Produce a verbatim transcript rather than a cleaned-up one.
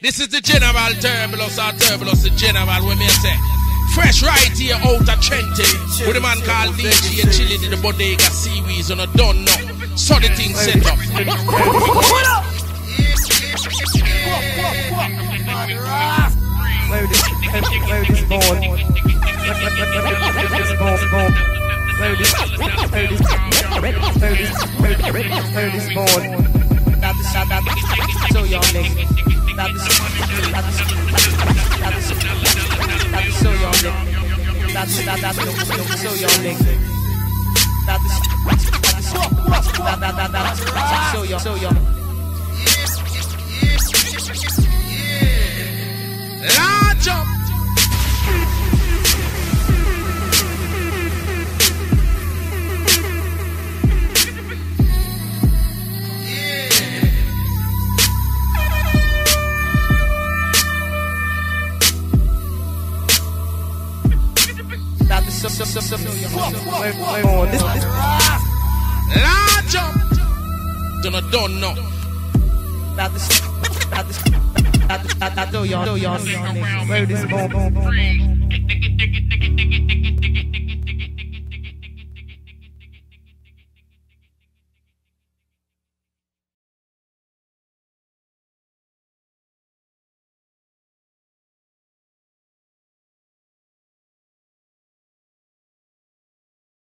This is the General Turbulus, or Turbulus the General, when me say. Fresh right here out of Trenton. With a man called D J chilling in the Bodega Series on a done now. So the thing set up. What up? Where this, where this born? This born, born. Where this, where this, where this, where this born? That is, that is, so young nigga. That is, that is, that is, that is so young nigga. That is, that that that so young nigga. That is, that is, that that that that so young, so young. Large up. So, so, so, so, wait, wait, on this, this. Large up. Don't don't know. That is, that is, that is, that is, that is, that is, that is, that is, that is, that is,